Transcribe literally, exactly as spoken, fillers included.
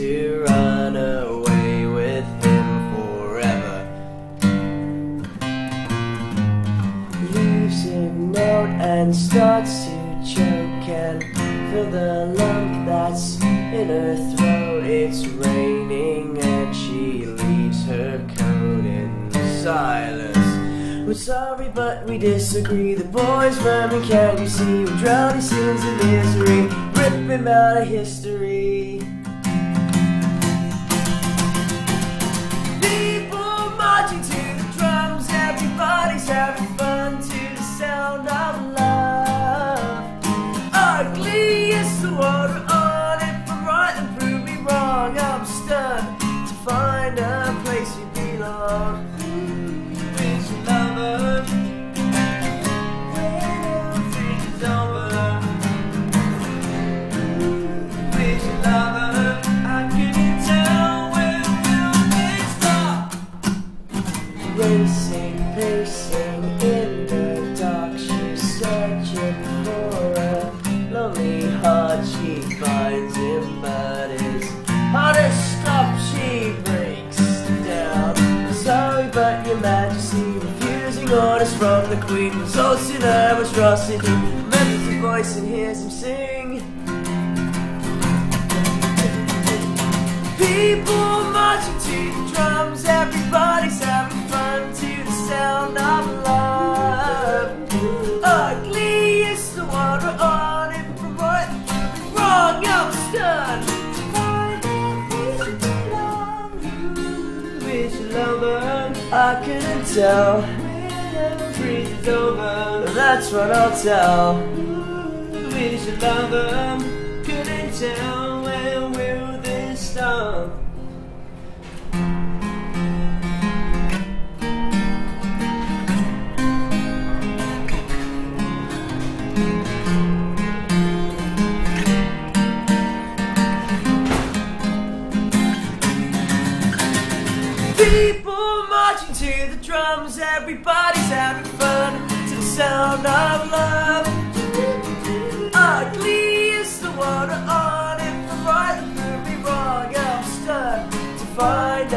to run away with him forever. Leaves a note and starts to choke and feel the lump that's in her throat. It's raining and she leaves her coat in silence. We're sorry but we disagree. The boy's vermin, can't you see? We're drowning sins in misery, rip him out of history. People marching to the drums, everybody's having fun to the sound of love. Ugly is the water on it, if I'm right then prove me wrong. I'm stunned to find a place we belong. With your lover, when everything's over. With your lover, I couldn't tell when will this stop. Racing, pacing in the dark, she's searching for a lonely heart. She finds him, but it's hard to stop. She breaks down. Sorry, but your majesty, refusing orders from the queen results in her monstrosity. Remembers the voice and hears him sing. People marching to the drums, everybody's having fun to the sound of love. Ugly is the water on it, from right to wrong. I'm stunned. With your lover, I couldn't tell. Breathe over, that's what I'll tell. With your lover, couldn't tell when will this stop. People marching to the drums, everybody's having fun to the sound of love. Ugly is the water on it, from right and prove me wrong. I'm stunned to find